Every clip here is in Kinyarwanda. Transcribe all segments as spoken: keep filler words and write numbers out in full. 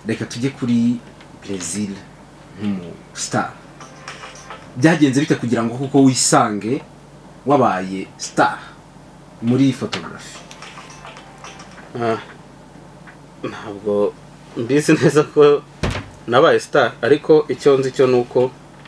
reka tujye kuri Brazil nk'umu star byagenze bite kugira ngo kuko wisange wabaye star muri photography? ah ntabwo mbizi neza ko nabaye star, ariko icyo nzi cyo nuko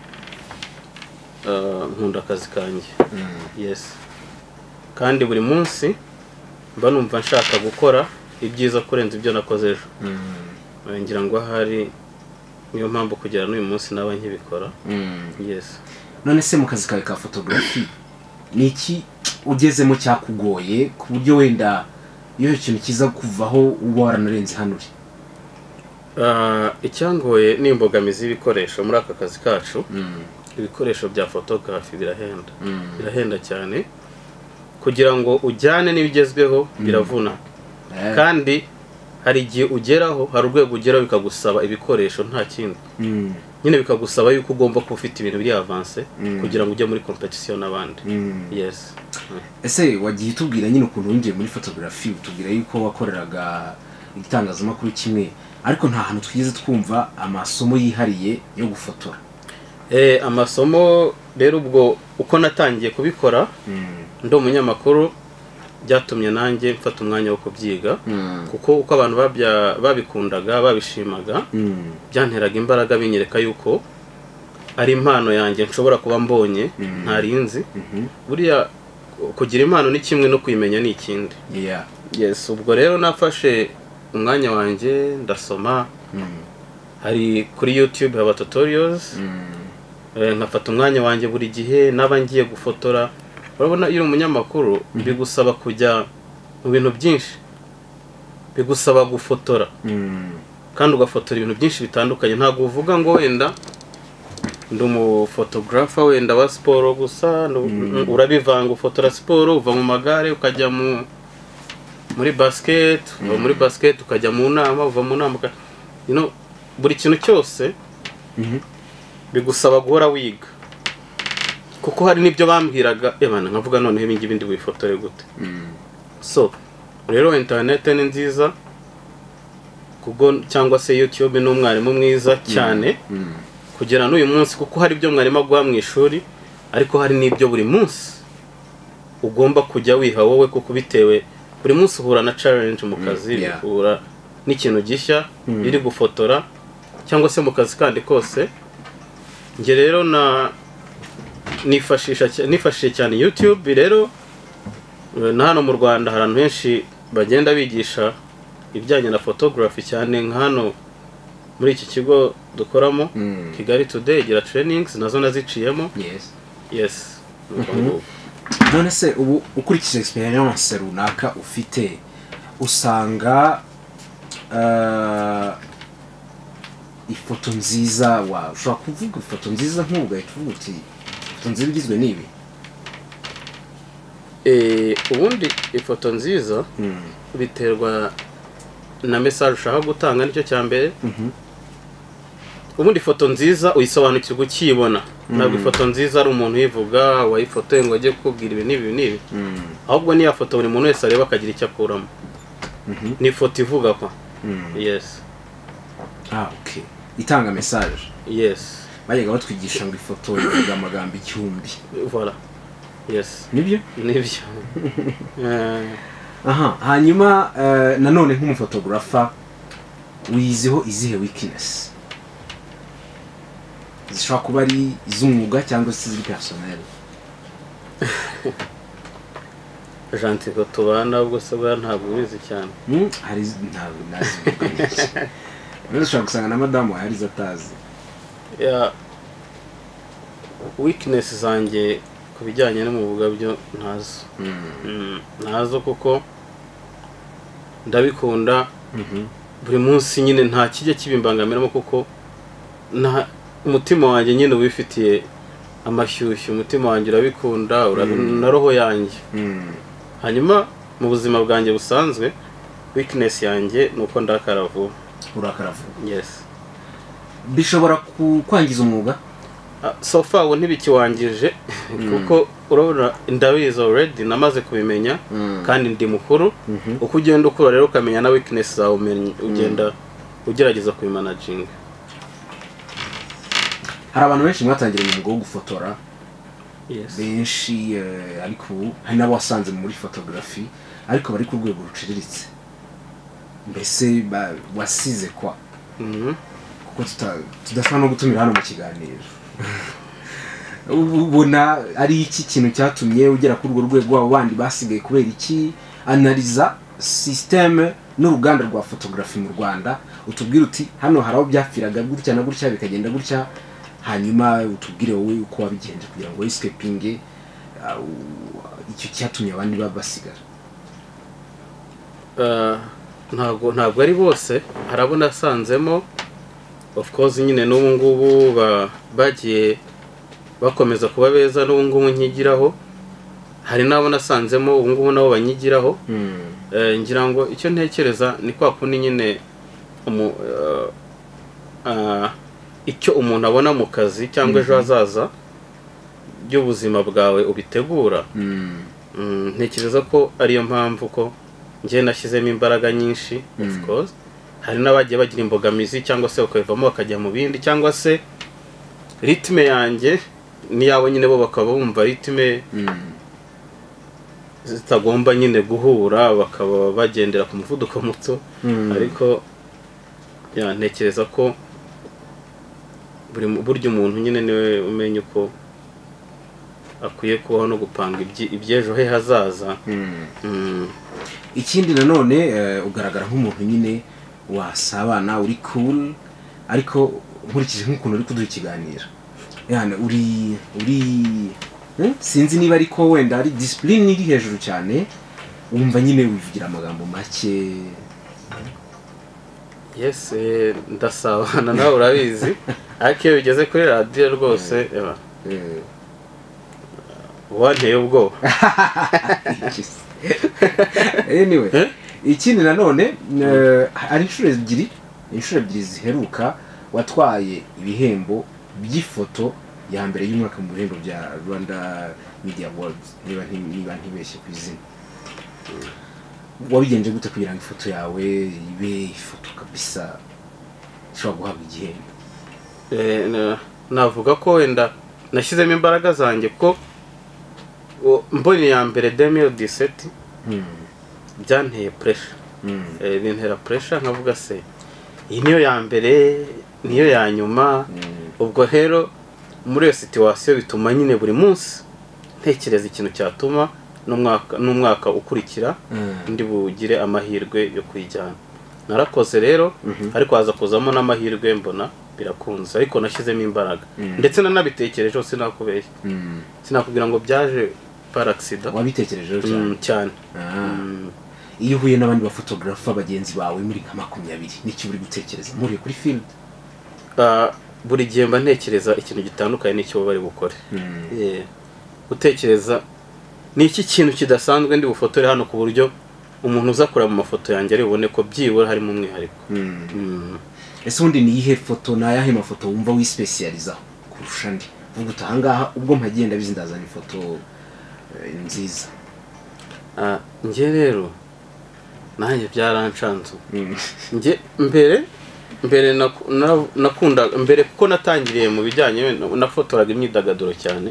uh, nkunda akazi kanjye. mm. Yes, kandi buri munsi mba numva nshaka gukora ibyiza kurenza ibyo nakoze ejo. mm. ngira ngo hari niyo mpamvu kugera n'uyu munsi naba nkibikora. mm. Yes. None se mu kazi kawe ka photography ni iki ugezemo cyakugoye ku buryo wenda iyo kintu kiza kuvaho uba waranarenze hano uri? Uh, icyangoye ni imbogamizi y'ibikoresho muri aka kazi kacu. mm. Ibikoresho bya photography birahenda. mm. birahenda cyane kugira ngo ujyane n'ibigezweho. mm. biravuna. yeah. Kandi hari igihe ugeraho, hari urwego ugeraho bikagusaba ibikoresho nta kindi. mm. nyine bikagusaba yuko ugomba kuba ufite ibintu biri avance mm. kugira ngo ujye muri competition n'abandi. mm. Yes. mm. Ese wagiye tubwira nyine ukuntu winjiye muri photography, utubwira yuko wakoreraga igitangazamakuru kimwe, ariko nta hantu twigeze twumva amasomo yihariye yo gufotora. Eh, amasomo rero ubwo uko natangiye kubikora mm. ndo umunyamakuru byatumye nanjye mfata umwanya wo kubyiga. mm. kuko uko abantu babya babikundaga babishimaga mm. byanteraga imbaraga binyereka yuko ari impano yanjye nshobora kuba mbonye. mm. ntarinzi. mm -hmm. buriya kugira impano ni kimwe no kuyimenya ni ikindi. yeah. Yes, ubwo rero nafashe umwanya wanjye ndasoma. mm. hari kuri YouTube haba tutorials. mm. eh, nkafata umwanya wanjye buri gihe naba ngiye gufotora. urabona iyo umunyamakuru mm. bigusaba kujya mu bintu byinshi, bigusaba gufotora. mm. kandi ugafotora ibintu byinshi bitandukanye. ntabwo uvuga ngo wenda ndi umufotographer wenda wa siporo gusa. mm. urabivanga, ufotora siporo, uva mu magare ukajya mu muri basket, uva muri basket ukajya mu nama, uva mu nama you know, buri kintu cyose mm -hmm. bigusaba guhora wiga. kuko hari nibyo bambwiraga ebana nkavuga none he bingi bindi wifotore gute. mm. So rero internet ni nziza kugo cyangwa se YouTube ni umwarimu mwiza cyane. mm. mm. kugera n'uyu munsi, kuko hari ibyo mwarimu agwa mu ishuri, ariko hari n'ibyo buri munsi ugomba kujya wiha wowe, kuko bitewe buri munsi uhura na challenge mu kazi. mm. yeah. uhura n'ikintu gishya mm. iri gufotora cyangwa se mu kazi kandi kose. nge rero na nifashisha nifashishije cyane YouTube. rero na hano mu Rwanda hari abantu benshi bagenda bigisha ibijyanye na photography cyane, nka hano muri iki kigo dukoramo mm. Kigali Today gira trainings nazo naziciyemo. yes. Yes. mm -hmm. None se ubu ukurikije experience runaka ufite, usanga uh, ifoto nziza wa ushobora kuvuga ifoto nziza nk'ugahita uvuga uti ifoto nziza igizwe n'ibi? eh ubundi ifoto nziza mm. biterwa na message ushaka gutanga, nicyo cyambere. mm -hmm. ubundi ifoto nziza uyisobanukirwa ukibona. mm. ntabwo ifoto nziza ari umuntu yivuga wayifotoye ngo ajye kukubwira ibi n'ibi n'ibi. mm. ahubwo ni ya foto buri muntu wese areba akagira icyo akuramo. mm -hmm. ni ifoto ivuga kwa. mm. Yes. ah okay, itanga message. Yes. bajyaga batwigisha ngo ifoto ivuga amagambo igihumbi. Voilà. Yes. Nibyo? Nibyo. uh, aha, hanyuma uh, nanone nk'umufotografa wiziho izihe weakness? zishobora kuba ari iz'umwuga cyangwa se iz'i personnel? Janti ko tubana ubwo se bwa ntabwo bizi cyane. mm, hari ntabwo nazi. None ushobora gusanga na madamu hari zatazi. ya weakness zanjye kubijyanye no mu buga byo ntazo. mm. mm, ntazo kuko ndabikunda. mhm buri munsi nyine nta kijye kibimbangamiramo, kuko na umutima wanjye nyine ubifitiye amashyushyu. umutima wanjye urabikunda, mm. na roho yanjye. mm. hanyuma mu buzima bwanjye busanzwe weakness yanjye nuko ndakara vuba. urakara vuba? Yes. Bishobora kwangiza umwuga? uh, so far ubu ntibikiwangije. mm. kuko urabona ndabizi already, namaze kubimenya. mm. kandi ndi mukuru. mm -hmm. uko ugenda ukura rero ukamenya na weakness zawe ugenda ugerageza kubimanaginga. hari abantu benshi mwatangiriye mu mwuga wo gufotora Yes. benshi eh, ariko ubu hari n'abo wasanze muri photography ariko bari ku rwego ruciriritse mbese ba- wasize kwa Mhm. kuko tuta- tudashobora no gutumira hano mu kiganiro ubona ari iki kintu cyatumye ugera kuri urwo rwego abo bandi basigaye kubera iki? Analiza systeme n'uruganda rwa photography mu Rwanda utubwire uti hano hari aho byapfiraga gutya na gutya bikagenda gutya, hanyuma utubwire wowe uko wabigenje kugira ngo escaping icyo cyatumye abandi babasigara. Uh, ntabwo ntabwo ari bose, hari abo nasanzemo of course nyine n'ubu ngubu ba- bagiye bakomeza kuba beza n'ubu ngubu nkigiraho, hari n'abo nasanzemo ubu ngubu nabo banyigiraho. Eh, ngira ngo icyo ntekereza ni kwa kundi nyine umu uh, uh, icyo umuntu abona mu kazi cyangwa ejo hazaza by'ubuzima bwawe ubitegura. Mm, ntekereza ko ariyo mpamvu ko njye nashyizemo imbaraga nyinshi. Of course hari n'abagiye bagira imbogamizi cyangwa se bakavamo bakajya mu bindi, cyangwa se ritme yanjye niyabo nyine bo bakaba bumva ritme zitagomba nyine guhura, bakaba bagendera ku muvuduko muto. Ariko ya ntekereza ko buri buryo umuntu nyine niwe umenya uko akwiye kubaho no gupanga iby'ejo he hazaza. Mm. Ikindi nanone uh, ugaragara nk'umuntu nyine wasabana uri cool, ariko nkurikije nk'ukuntu uri kuduha ikiganiro yani uri uri hmm? sinzi niba ariko wenda ari discipline iri hejuru cyane, wumva nyine wivugira amagambo make. Yes, eh, ndasabana nawe urabizi ariko iyo bigeze kuri radio rwose eba wanteye ubwoba. Anyway, ikindi nanone ari inshuro ebyiri inshuro ebyiri ziheruka watwaye ibihembo by'ifoto ya mbere y'umwaka mu bihembo bya Rwanda Media Awards, niba niba ntibeshye ku izina. Wabigenje gute kugira ngo ifoto yawe ibe ifoto kabisa ishobora guhabwa igihembo? Eh, navuga ko wenda nashyizemo imbaraga zanjye ko mboni ya mbere deux mille dix-sept byanteye pressure. Eh, bintera pressure nkavuga se iyi niyo ya mbere niyo ya nyuma. Ubwo rero muri iyo situation bituma nyine buri munsi ntekereza ikintu cyatuma n'umwaka n'umwaka ukurikira ndi bugire amahirwe yo kwijyana. Narakoze rero ariko haza kuzamo n'amahirwe mbona birakunze, ariko nashyizemo imbaraga ndetse nanabitekereje sinakubeshya. Sinakubwira ngo byaje par accident. Wabitekereje cyane cyane. Iyo uhuye n'abandi ba photographer bagenzi bawe muri nka makumyabiri n'iki uri gutekereza muri kuri field? Uh, buri gihe mba ntekereza ikintu gitandukanye n'icyo bari bukore. Eh, gutekereza ni iki kintu kidasanzwe ndi bufotore hano ku buryo umuntu uza kureba mu mafoto yanjye ari bubone ko byibura harimo umwihariko. Ese undi ni ihe foto na yahe mafoto wumva wispecializaho kurusha ndi? Vuga utahangaha ubwo mpagenda bizindazana ifoto nziza. Ah, nge rero nanjye byarancanze. Nge mbere mbere nakunda mbere kuko natangiriye mu bijyanye nafotoraga imyidagaduro cyane.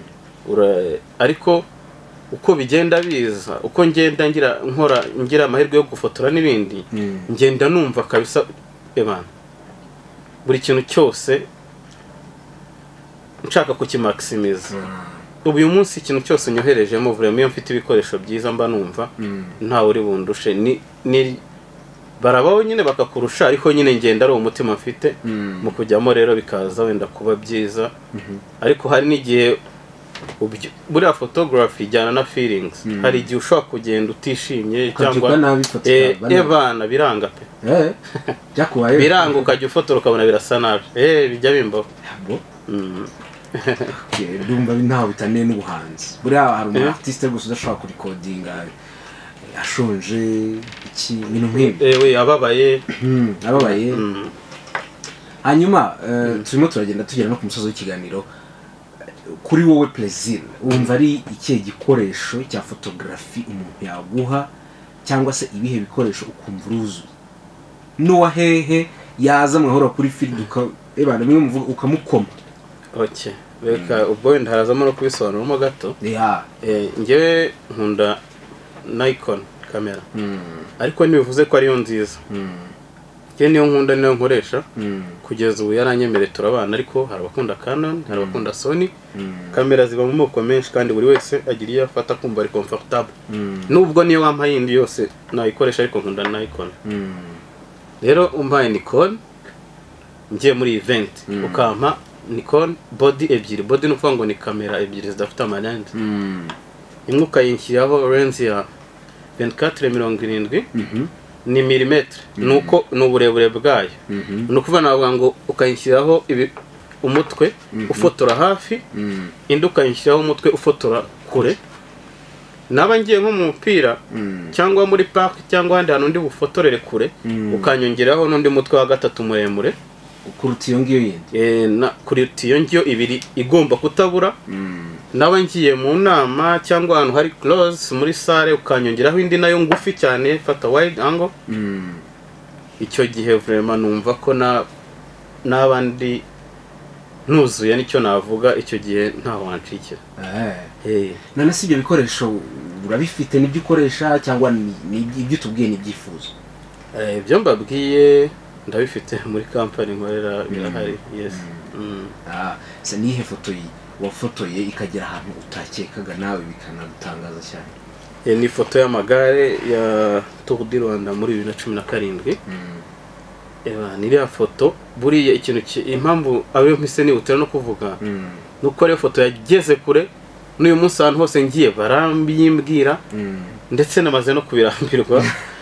Ariko uko bigenda biza uko ngenda ngira nkora ngira amahirwe yo gufotora n'ibindi, ngenda numva kabisa ebana buri kintu cyose nshaka kukimaximiza. Ubu uyu munsi ikintu cyose nyoherejemo vraiment iyo mfite ibikoresho byiza mba numva ntawe uri bundushe. Ni ni barabaho nyine bakakurusha, ariko nyine ngenda ari umutima mfite mu kujyamo rero bikaza wenda kuba byiza. Ariko hari n'igihe buriya photography ijyana na feelings. Hari igihe ushobora kugenda utishimye cyangwa eh ebana biranga pe eh byakubaye biranga ukajya ufotora ukabona birasa nabi. Eh bijya bimbo ndumva ntaho bitaniye n'ubuhanzi. Buriya hari umu artiste gusa udashobora kurikodinga ashonje iki bintu nk'ibi. Eh we ababaye ababaye. Hanyuma turimo turagenda tugera no ku musozo w'ikiganiro. Kuri wowe plaisir wumva ari ikihe gikoresho cya photography umuntu yaguha, cyangwa se ibihe bikoresho ukumva uruzuye? n'uwa hehe yaza mwahora kuri field uka ebana mwe muvuga ukamukoma. Okay, reka ubwo wenda harazamo no kubisobanuramo gato. Yeah. Eh ngewe nkunda Nikon kamera. Mm. Ariko ntibivuze ko ariyo nziza. Mm. Nge niyo nkunda niyo nkoresha. Mm. Kugeza ubu yaranyemereye turabana ariko hari abakunda Canon, hari abakunda Sony. Mm. Kamera ziba mu moko menshi kandi buri wese agira iyo afata kumva ari comfortable. Mm. Nubwo niyo wampaye indi yose nayikoresha ariko nkunda Nikon. Mm. Rero umpaye Nikon ngiye muri event Mm. ukampa Nikon body ebyiri. Body nukuvuga ngo ni kamera ebyiri zidafite amalens. Mm. Imwe ukayinshyiraho lens ya vingt-quatre mirongo irindwi Mhm. ni milimetre. Nuko n'uburebure bwayo. Mhm. Nukuvuga navuga ngo ukayinshyiraho ibi umutwe ufotora hafi, Mm. indi ukayinshyiraho umutwe ufotora kure. Naba ngiye nko mu mupira Mm. cyangwa muri park cyangwa handi hantu ndi bufotorere kure, Mm. ukanyongeraho n'undi mutwe wa gatatu muremure. Kuruta iyo ngiyo yindi. Eh na kuri tiyo ngiyo ibiri igomba kutabura. Mm. Naba ngiye mu nama cyangwa ahantu hari close muri salle ukanyongeraho indi nayo ngufi cyane fata wide angle. Mm. Icyo gihe vraiment numva ko na nabandi nuzuye nicyo navuga icyo gihe nta wancikira. Eh. Eh None si ibyo bikoresho urabifite n'ibyo ukoresha cyangwa ni ibyo tubwiye n'ibyifuzo? eh byo mbabwiye ndabifite muri company nkorera birahari. Yes. Mm. Ah, se nihe foto yi wafotoye ikagera ahantu utakekaga nawe bikanagutangaza cyane? Eh ni foto y'amagare ya Tour du Rwanda muri bibiri na cumi na karindwi. Mm. Eba niriya foto buriya ikintu impamvu abe mpise ni utera no kuvuga. Mm. Nuko ari foto yageze kure n'uyu munsi ahantu hose ngiye barambimbwira. Mm. Ndetse namaze no kubirambirwa.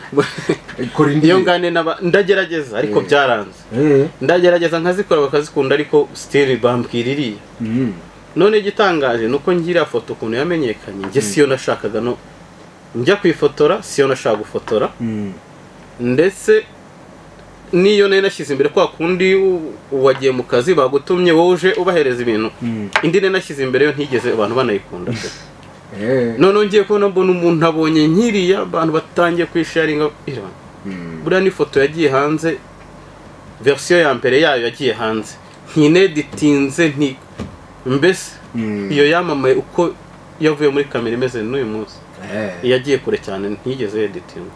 Kora indi Iyo ngane ndagerageza ariko byaranze. Eh. Ndagerageza nkazikora bakazikunda ariko still bambwiririye. Mm. None gitangaje nuko ngira foto ukuntu yamenyekanye nge siyo nashakaga no njya kwifotora siyo nashaka gufotora. Mm. Ndetse niyo nari nashyize imbere kwa kundi wagiye mu kazi bagutumye woje ubahereza ibintu. Mm. Indi nari nashyize imbere yo ntigeze abantu banayikunda pe. Eh. None ngiye kubona mbona umuntu abonye nkiriya abantu batangiye kwisharinga ira. Mm. Buriya ni foto yagiye hanze version ya mbere yayo yagiye hanze. Ntineditinze nti mbese Mm. iyo yamamaye uko yavuye muri kamera imeze n'uyu munsi. Eh. Yagiye kure cyane ntigeze editing.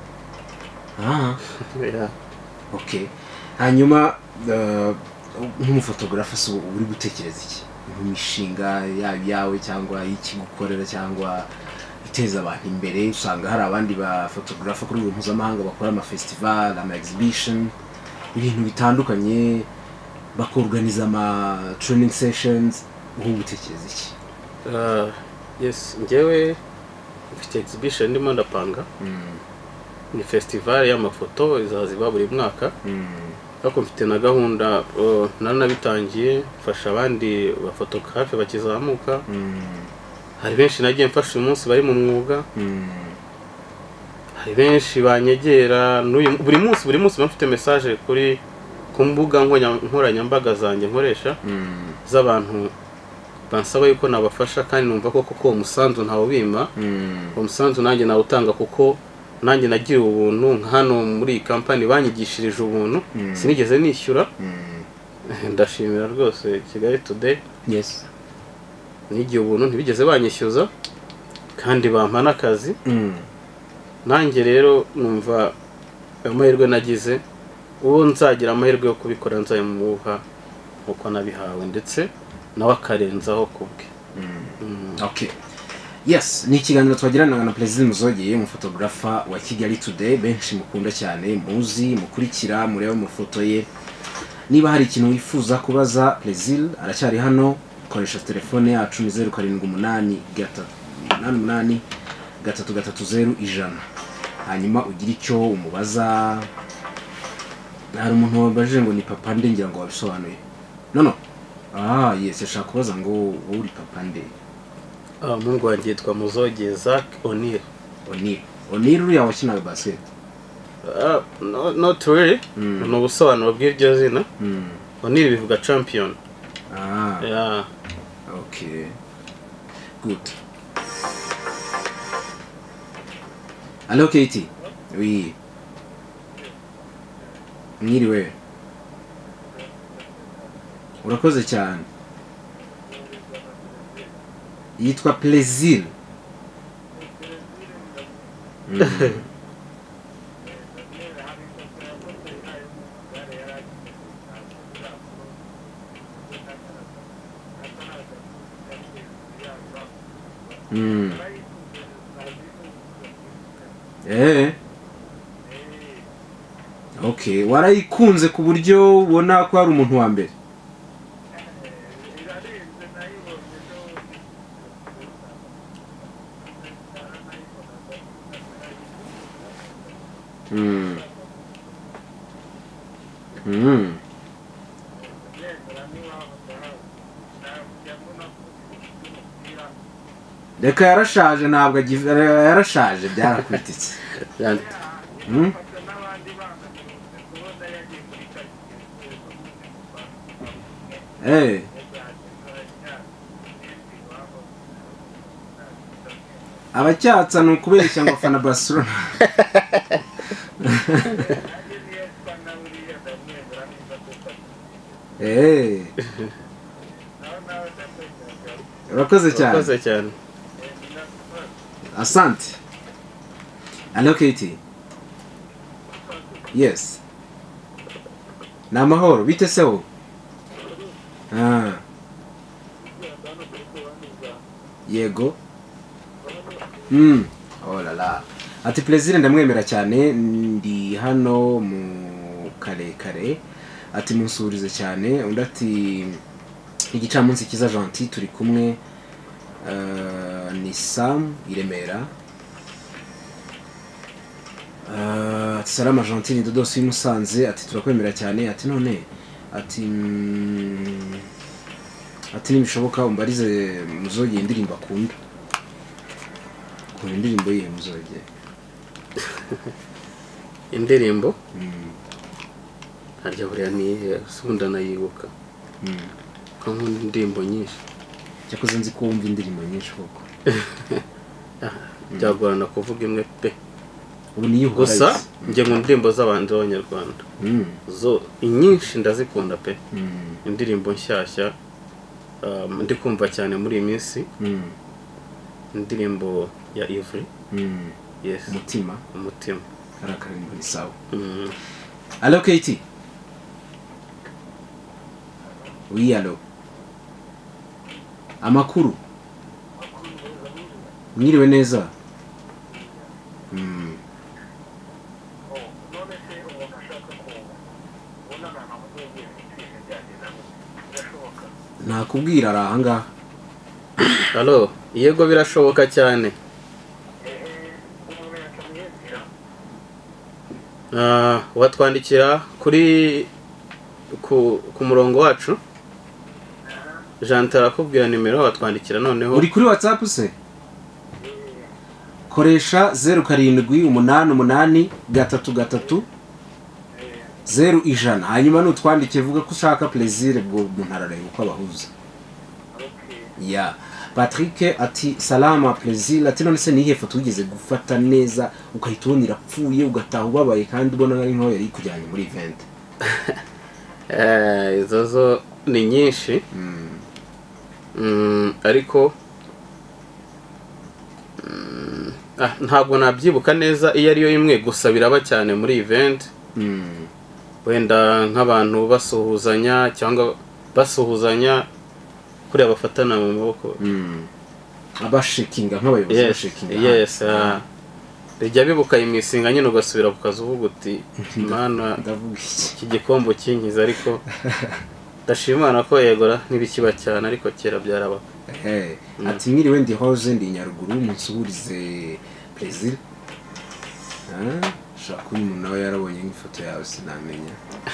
Ah. Yeah. Okay. Hanyuma uh, nk'umufotografa so uri gutekereza iki? Imishinga yawe cyangwa iki gukorera cyangwa iteza abantu imbere? Usanga hari abandi ba fotografa kuri uyu mpuzamahanga bakora ama festival, ama exhibition, ibintu bitandukanye, bakorganiza ama training sessions. Ubu gutekereza iki? Uh, yes, ngewe mfite exhibition ndimo ndapanga. Mm. Ni festival y'amafoto izaziba buri mwaka. Mm. Ariko mfite na gahunda uh, naranabitangiye mfasha abandi bafotografe bakizamuka. Mm. Hari benshi nagiye mfasha uyu munsi bari mu mwuga. Mm. Hari benshi banyegera n'uyu buri munsi buri munsi bafite message kuri ku mbuga nkoranyambaga zanjye nkoresha. Mm. Z'abantu bansaba yuko nabafasha kandi numva ko kuko umusanzu ntawo bima. Mm. Umusanzu nanjye nawutanga kuko nanjye nagira ubuntu hano muri iyi company banyigishirije ubuntu. Mm. Sinigeze nishyura. Mm. Ndashimira rwose Kigali Today. Yes. Nigiye ubuntu ntibigeze banyishyuza kandi bampa n'akazi. Mm. Nanjye rero numva amahirwe nagize uwo nzagira amahirwe yo kubikora nzayimuha uko nabihawe ndetse nawe akarenzaho kubwe. Mm. Mm. Okay. Yes, ni ikiganiro twagirana na Plaisir Muzogeye, umufotografa wa Kigali Today, benshi mukunda cyane, muzi, mukurikira, mureba amafoto ye. Niba hari ikintu wifuza kubaza Plaisir, aracyari hano, koresha telefone yacu ni zeru karindwi umunani umunani gatatu gatatu zeru ijana. Hanyuma ugira icyo umubaza. Hari umuntu wabajije ngo ni papa nde, ngira ngo wabisobanuye. No no. Ah, yes, yashaka kubaza ngo uri papa nde. Ah, mungu wanjye yitwa Muzogeye Zach O'Neil. O'Neil. O'Neil uriya wakinaga basket? Uh, no, not really. Mm. No busobanuro bw'iryo zina. Mm. O'Neil bivuga champion. Ah. Yeah. Okay. Good. Allô Katie? Oui. mwiriwe urakoze cyane yitwa Plaisir mm. Mm. Eh. Okay, warayikunze ku buryo ubona ko ari umuntu wa mbere. Mm. Mm. Reka yarashaje ntabwo yarashaje byarakwititse. Mm. Eh. Abacyatsa ni ukubeshya ngo fana Barcelona. Eh. Urakoze cyane. Urakoze cyane. Asante. Hello Katie. Yes. Na mahoro bite se wo? Ah. Yego. Mm. Oh la la. Ati Plaisir ndamwemera cyane ndi hano mu kare kare. Ati munsurize cyane undi ati igicamunsi kiza Gentil turi kumwe uh, ni Sam Iremera. Uh, ati Salama Gentil ni Dodo si Musanze ati turakwemera cyane ati none ati mm, ati nibishoboka umbarize muzoge indirimbo akunda. Ko indirimbo ye muzoge. Indirimbo? Mm. Harya buriya ni sunda nayibuka. Mm. Ko nkunda indirimbo nyinshi. Cyakoze nzi ko wumva indirimbo nyinshi koko. Byagorana kuvuga imwe pe. Ubu niyo gusa nge mu ndirimbo z'abandi b'Abanyarwanda. Mm. Zo inyinshi ndazikunda pe. Mm. Indirimbo nshyashya um, ndi kumva cyane muri iyi minsi. Mm. Indirimbo ya Ivry. Mm. Yes. Umutima. Umutima. Arakarimbo ni sawa. Mm. Allo Katie. Oui allo. Amakuru. Mwiriwe neza. Mm. Nakubwira ara hanga. Allo, yego birashoboka cyane. Ah, watwandikira kuri ku, ku murongo wacu. Jean tarakubwira nimero watwandikira noneho. Uri kuri WhatsApp se? Koresha zero karindwi umunani umunani gatatu gatatu zero ijana. Hanyuma nutwandike vuga ko ushaka Plaisir bwo umuntu arareba uko abahuza. Okay. Ya. Patrick ati salama Plaisir ati none se nihe foto ugeze gufata neza ukahitubona irapfuye ugataha ubabaye kandi ubona ari nko yari kujyanye muri event. Eh izo zo ni nyinshi. Mm. Mm, ariko mm, ah, ntabwo nabyibuka neza iyo ari yo imwe gusa biraba cyane muri event. Mm. Wenda nk'abantu basuhuzanya cyangwa basuhuzanya kuri abafatana mu maboko. Mm. Abashikinga nk'abayobozi bashikinga. Yes, ah. Rijya bibuka imisinga nyine ugasubira ku kazi uvuga uti mana ndavuga iki gikombo kinkiza ariko ndashimana ko yegora nibikiba cyane ariko kera byaraba. Eh, mm. Ati mwiriwe ndi hoze ndi Nyaruguru munsuburize Plaisir. Ah, shaka umuntu nawe yarabonye nk'ifoto yawe sinamenya.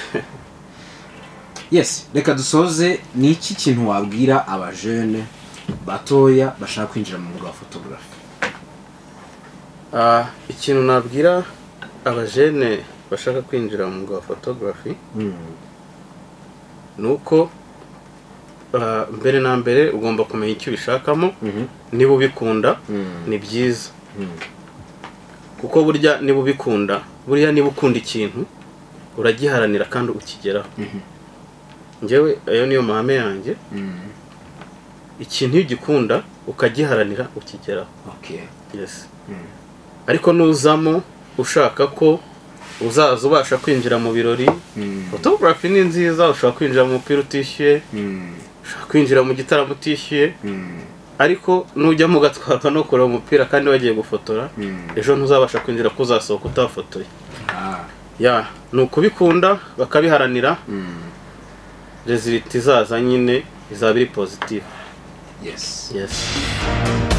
Yes, reka dusoze ni iki kintu wabwira aba jeune batoya bashaka kwinjira mu mwuga wa photography? Ah, ikintu nabwira aba jeune bashaka kwinjira mu mwuga wa photography. Mm. Nuko uh, mbere na mbere ugomba kumenya icyo ubishakamo. Mm -hmm. Niba ubikunda mm. ni byiza. Mm. Kuko burya niba ubikunda, burya niba ukunda ikintu uragiharanira kandi ukigeraho. Njyewe ayo niyo mahame yanjye. Ikintu ugikunda ukagiharanira ukigeraho. Okay. Yes. Ariko nuzamo ushaka ko uzaza ubasha kwinjira mu birori, photography ni nziza, ushaka kwinjira mu mupira utishyuye, ushaka kwinjira mu gitaramo utishyuye, ariko nujya mu gatwarwa no kureba umupira kandi wagiye gufotora, ejo ntuzabasha kwinjira ko uzasohoka utafotoye. Ya, ni ukubikunda bakabiharanira, result izaza nyine izaba iri positive. Yes. Yes.